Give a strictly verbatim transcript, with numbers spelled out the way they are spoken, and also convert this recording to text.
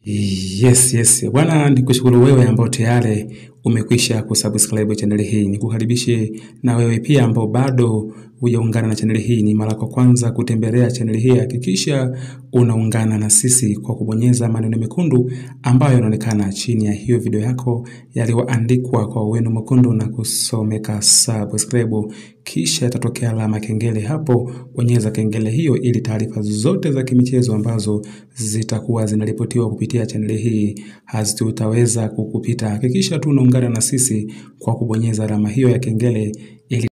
Yes, yes. Bwana nikushukuru wewe ambao tayari umekwisha kusubscribe channel hii. Nikukaribishe na wewe pia ambao bado hujaungana na channel hii, ni mara kwa kwanza kutembelea channel hii, hakikisha unaungana na sisi kwa kubonyeza maneno mekundu ambayo yanaonekana chini ya hiyo video yako yaliyoandikwa kwa wino mwekundu na kusomeka subscribe, kisha tatokea alama kengele. Hapo bonyeza kengele hiyo ili taarifa zote za kimichezo ambazo zitakuwa zinaripotiwa kupitia channel hii hazitaweza kukupita. Hakikisha tu unaungana na sisi kwa kubonyeza alama hiyo ya kengele